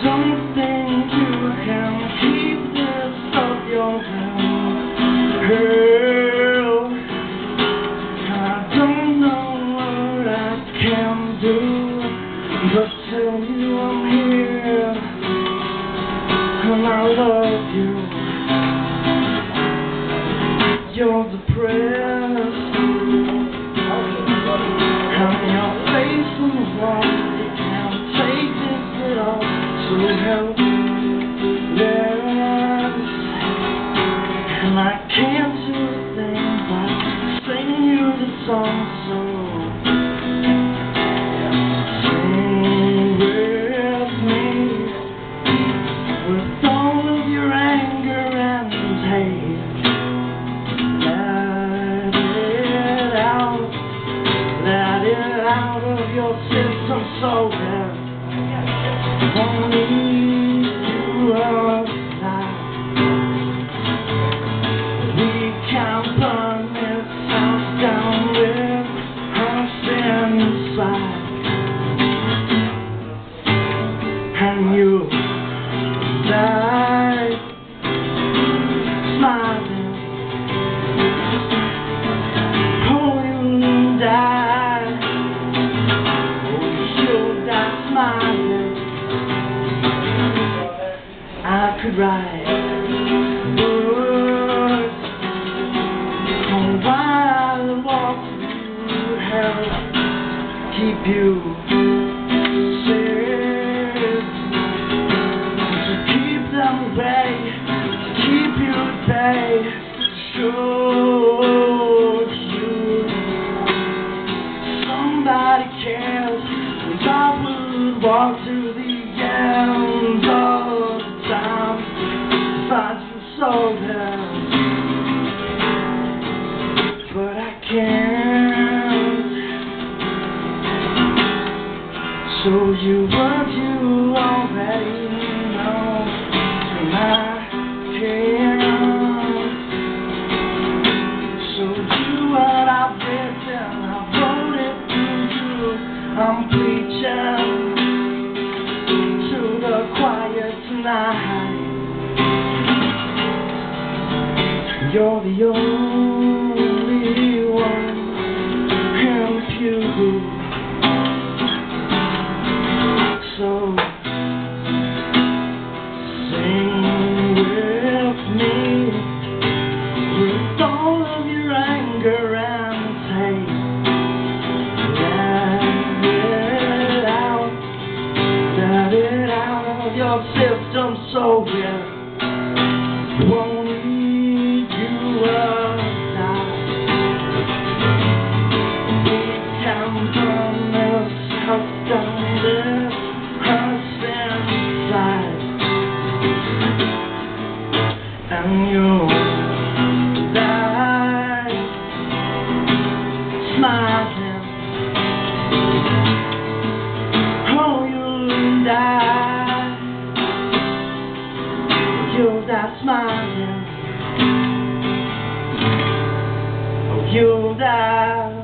don't think you can keep this off your hands, girl. I don't know what I can do, but tell you I'm here, and I love you. You're depressed, and your face on the wall. You can't take this at all, so help yes. And I can't do a thing but sing you the song, so sing with me, with all of your anger and hate. Let it out of your system so that won't need you alive. We can burn this house down with us inside, and you die smiling. Oh, you die. I could write words on why I want to help keep you safe, to keep them away, to keep you at bay, to show you somebody cares, and I would walk to the end of time, find you so bad, but I can't show you what you already know, and I can't show you what I've written. I wrote it to you. I'm preaching to the choir tonight. You're the only one in the pew, so sing with me, with all of your anger and hate. Let it out of your system so it won't need you alive. We can burn this house down with us inside, and you'll die smiling. Oh, you'll die smiling. Oh, you'll die.